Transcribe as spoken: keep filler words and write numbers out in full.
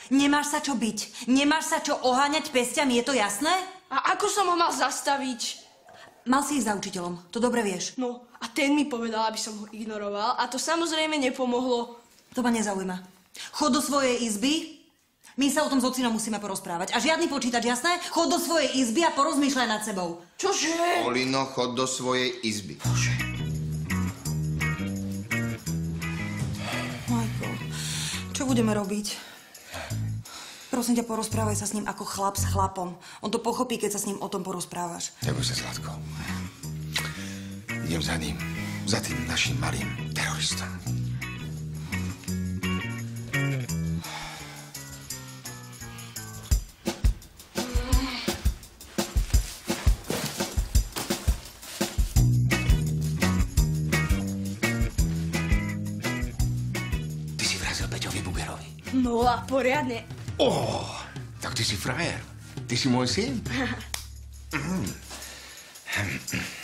Nemáš sa čo byť. Nemáš sa čo oháňať pestiami, je to jasné? A ako som ho mal zastaviť? Mal si ísť za učiteľom, to dobre vieš. No, a ten mi povedal, aby som ho ignoroval a to samozrejme nepomohlo. To ma nezaujíma. Chod do svojej izby, my sa o tom s ocinom musíme porozprávať. A žiadny počítač, jasné? Chod do svojej izby a porozmýšľaj nad sebou. Čože? Polino, chod do svojej izby. Bože. Michael, čo budeme robiť? Prosím ťa, porozprávaj sa s ním ako chlap s chlapom. On to pochopí, keď sa s ním o tom porozprávaš. Neboj sa, Zlatko. Idem za ním. Za tým našim malým teroristom. Ty si vrazil Peťovi Bugerovi. No a poriadne. Oh, tak ty si frajer. Ty si môj syn. Mm.